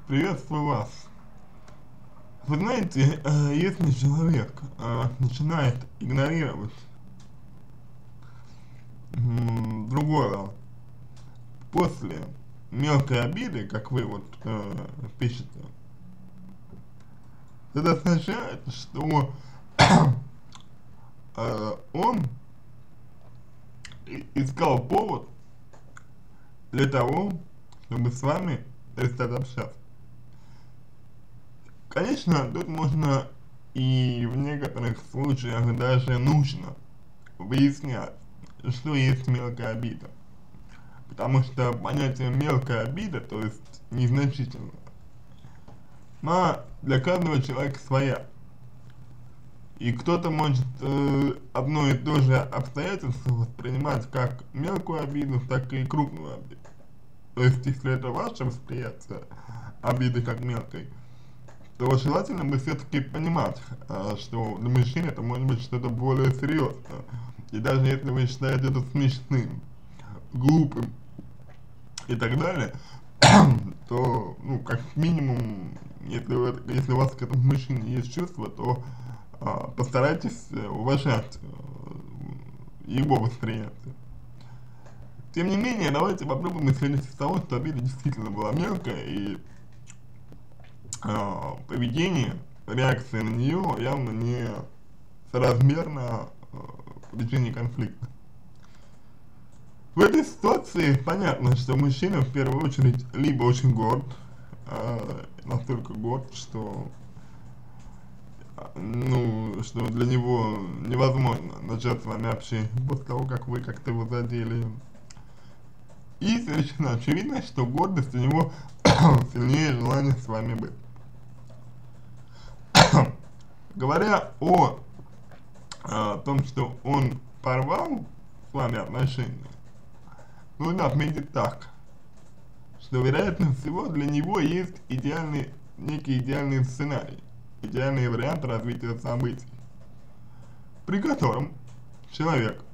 Приветствую вас. Вы знаете, если человек начинает игнорировать другого после мелкой обиды, как вы вот пишете, это означает, что он искал повод для того, чтобы с вами перестать общаться. Конечно, тут можно и в некоторых случаях даже нужно выяснять, что есть мелкая обида. Потому что понятие мелкая обида, то есть незначительная, она для каждого человека своя. И кто-то может одно и то же обстоятельство воспринимать как мелкую обиду, так и крупную обиду. То есть, если это ваше восприятие обиды как мелкой, то желательно бы все-таки понимать, что для мужчин это может быть что-то более серьезное. И даже если вы считаете это смешным, глупым и так далее, то, ну, как минимум, если у вас к этому мужчине есть чувство, то постарайтесь уважать его восприятие. Тем не менее, давайте попробуем исходить из того, что обида действительно была мелкая, и поведение, реакция на нее явно не соразмерна причине конфликта. В этой ситуации понятно, что мужчина в первую очередь либо очень горд, настолько горд, что что для него невозможно начать с вами общение после того, как вы как-то его задели. И совершенно очевидно, что гордость у него сильнее желания с вами быть. Говоря о том, что он порвал с вами отношения, нужно отметить так, что вероятно всего для него есть некий идеальный сценарий, идеальный вариант развития событий, при котором человек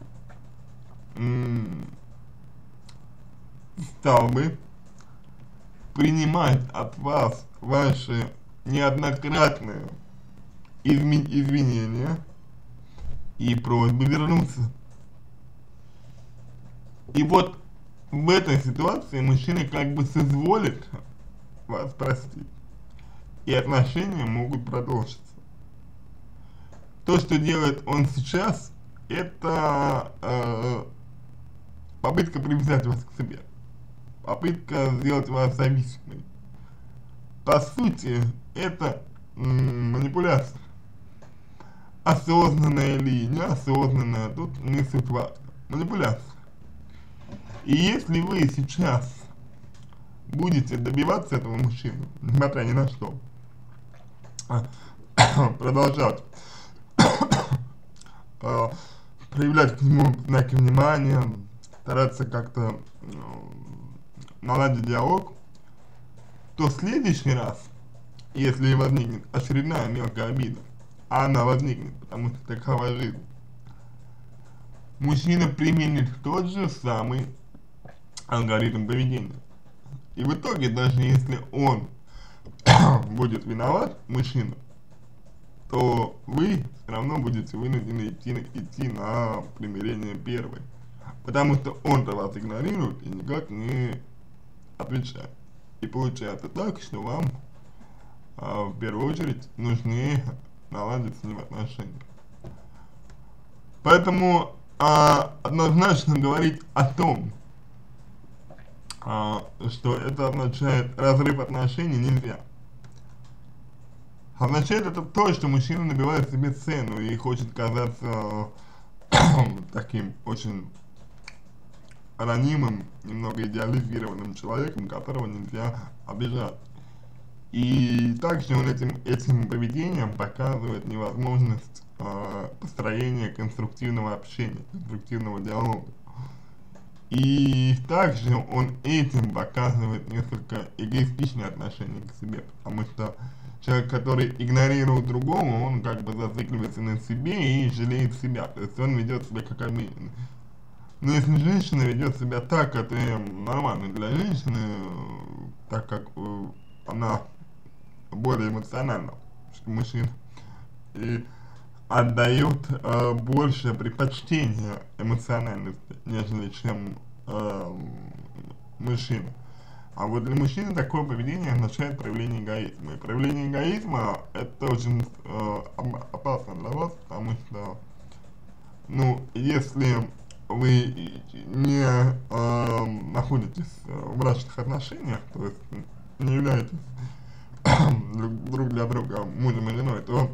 стал бы принимать от вас ваши неоднократные извинения и просьбы вернуться. И вот в этой ситуации мужчина как бы соизволит вас простить, и отношения могут продолжиться. То, что делает он сейчас, это попытка привязать вас к себе, попытка сделать вас зависимой. По сути, это манипуляция. Осознанная или неосознанная, тут не суть важно. Манипуляция. И если вы сейчас будете добиваться этого мужчину, несмотря ни на что, продолжать проявлять к нему знаки внимания, стараться как-то наладить диалог, то в следующий раз, если возникнет очередная мелкая обида, а она возникнет, потому что такова жизнь, мужчина применит тот же самый алгоритм поведения. И в итоге, даже если он будет виноват, мужчина, то вы все равно будете вынуждены идти на примирение первой. Потому что он-то вас игнорирует и никак не отвечает. И получается так, что вам в первую очередь нужнее наладить с ним отношения. Поэтому однозначно говорить о том, что это означает разрыв отношений, нельзя. Означает это то, что мужчина набивает себе цену и хочет казаться таким очень анонимным, немного идеализированным человеком, которого нельзя обижать. И также он этим поведением показывает невозможность построения конструктивного общения, конструктивного диалога. И также он этим показывает несколько эгоистичное отношение к себе, потому что человек, который игнорирует другого, он как бы зацикливается на себе и жалеет себя, то есть он ведет себя как обиженный. Но если женщина ведет себя так, это нормально для женщины, так как она более эмоциональна, что мужчина, и отдает больше предпочтения эмоциональности, нежели чем мужчина. А вот для мужчины такое поведение означает проявление эгоизма. И проявление эгоизма это очень опасно для вас, потому что, ну, если вы не находитесь в брачных отношениях, то есть не являетесь друг для друга мужем и женой, то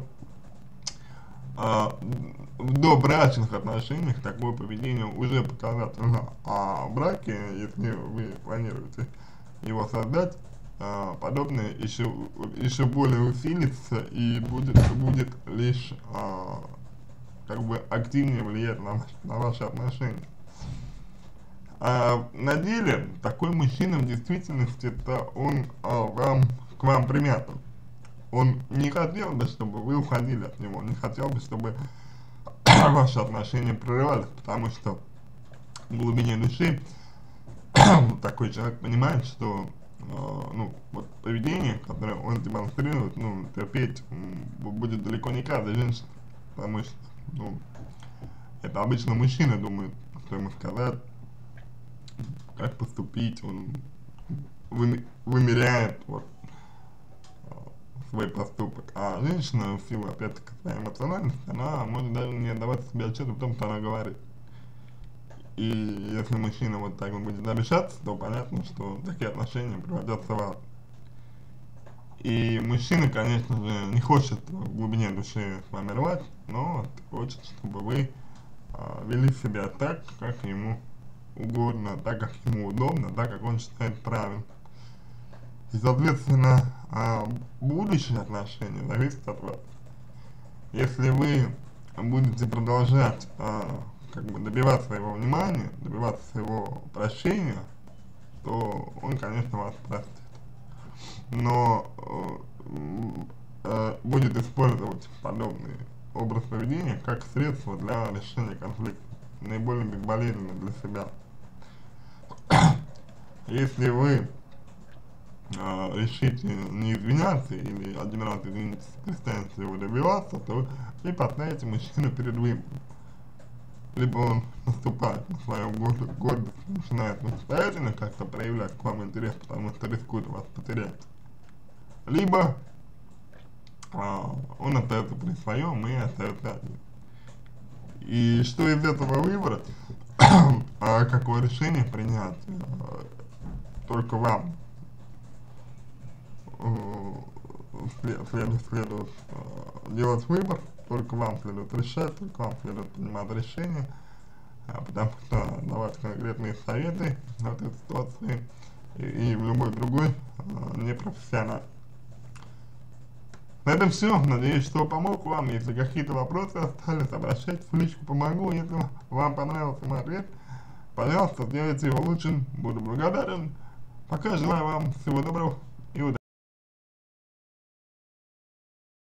в добрачных отношениях такое поведение уже показательно, а в браке, если вы планируете его создать, подобное еще более усилится и будет лишь как бы активнее влияет на ваши отношения. На деле такой мужчина в действительности это он к вам примятый. Он не хотел бы, чтобы вы уходили от него, не хотел бы, чтобы ваши отношения прерывались, потому что в глубине души такой человек понимает, что ну, вот поведение, которое он демонстрирует, ну, терпеть будет далеко не каждая женщина, потому что, ну, это обычно мужчина думает, что ему сказать, как поступить, он вымеряет вот свой поступок, а женщина в силу, опять-таки, своей эмоциональности, она может даже не отдавать себе отчет в том, что она говорит. И если мужчина вот так вот будет обижаться, то понятно, что такие отношения превратятся в ад. И мужчина, конечно же, не хочет в глубине души с вами рвать, но хочет, чтобы вы вели себя так, как ему угодно, так, как ему удобно, так, как он считает правильным. И, соответственно, будущие отношения зависят от вас. Если вы будете продолжать как бы добиваться его внимания, добиваться его прощения, то он, конечно, вас простит. Но будет использовать подобный образ поведения как средство для решения конфликта, наиболее безболезненно для себя. Если вы решите не извиняться или один раз извинитесь, перестанете его добиваться, то вы поставите мужчину перед выбором. Либо он наступает на свою гордость, начинает настоятельно как-то проявлять к вам интерес, потому что рискует вас потерять. Либо он остается при своем и остается один. И что из этого выбрать, какое решение принять, только вам следует делать выбор, только вам следует решать, только вам следует принимать решения, потому что давать конкретные советы в этой ситуации и в любой другой непрофессионально. На этом все. Надеюсь, что помог вам. Если какие-то вопросы остались, обращайтесь в личку, помогу. Если вам понравился мой ответ, пожалуйста, сделайте его лучшим. Буду благодарен. Пока желаю вам всего доброго.